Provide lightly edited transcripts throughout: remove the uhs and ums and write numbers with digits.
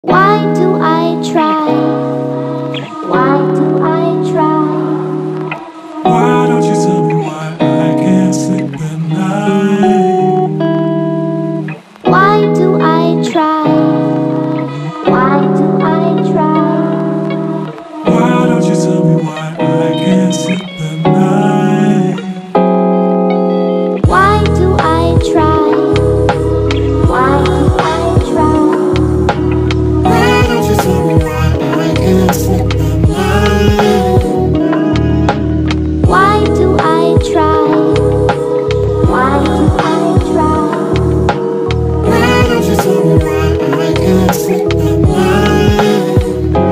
Why do I try? Why do I try? Why don't you tell me why I can't sleep at night? Why do I try? Why do I try? Why don't you tell me why I can't sleep at night? Why do I try? Why do I try? Why don't you tell me why I can't sleep at night? Why do I try? Why do I try? Why don't you tell me why I can't sleep at night?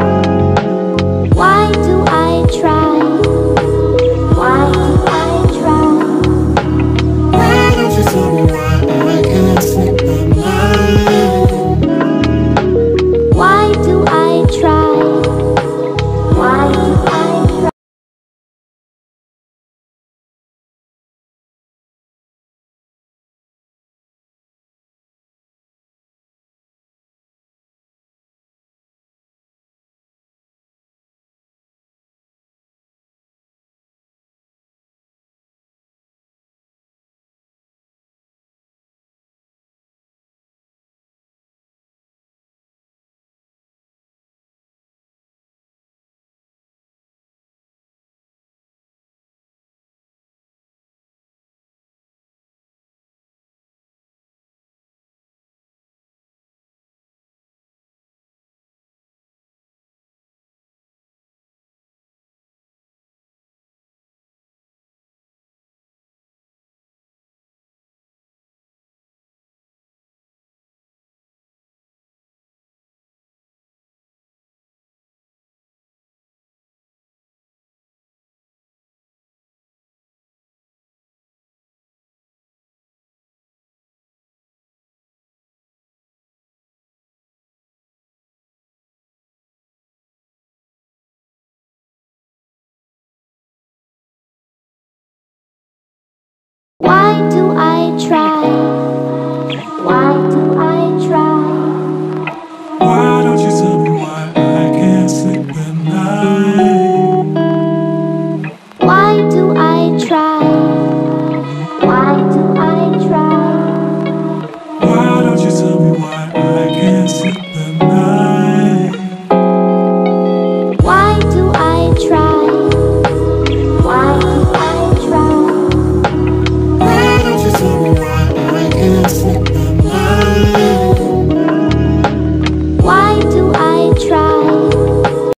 Why do I try? Why do I try? Why don't you tell me why I can't sleep at night? Why do I try? Why do I try? Why do